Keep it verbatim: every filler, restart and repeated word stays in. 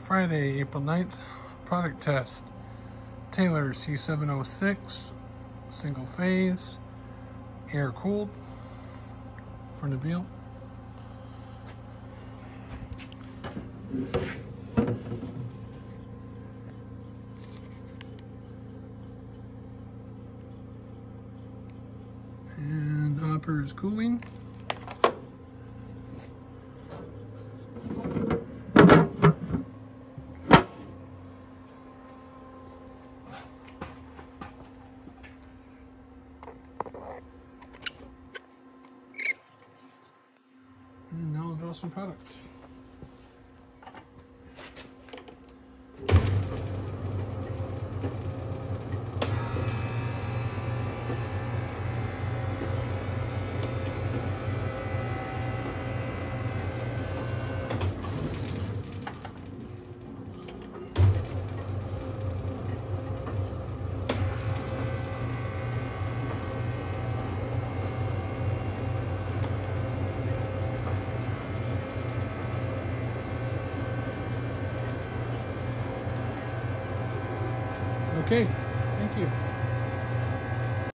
Friday, April ninth, product test. Taylor C seven oh six, single phase, air cooled for Nabil. And hopper is cooling. And now I'll draw some product. Okay, thank you.